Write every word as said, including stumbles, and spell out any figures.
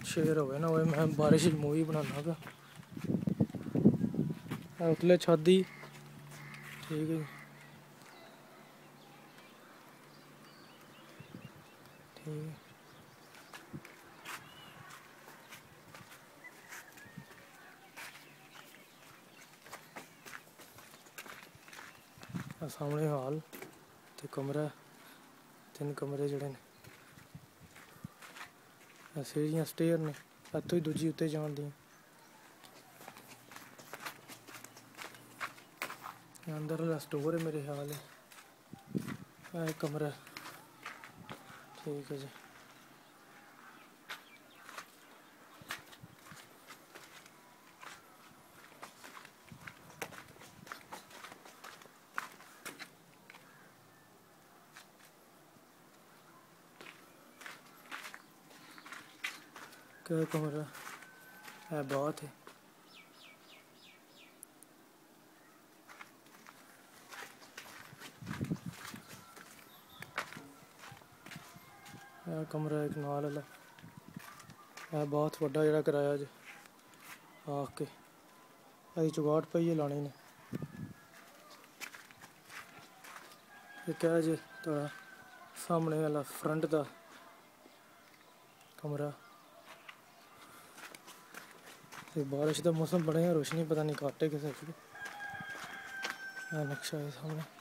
शेर हो गए ना वो मैं बारिश मूवी बनाना गा उतले छादी ठीक है ठीक है सामने हाल ते कमरा तीन कमरे जड़े ने सीढ़ियां स्टेयर ने इतों ही दूजी उत्ते जान दी अंदर स्टोर है मेरे ख्याल है कमरा ठीक है जी क्या कमरा है बहुत है यह कमरा एक नाल वाला है बहुत वड्डा जरा कराया जी आके अभी चुगाट पाइए लाने ने ये क्या जी थोड़ा सामने वाला फ्रंट का कमरा बारिश का मौसम बने रोशनी पता नहीं काटे किसे नक्शा है सामने।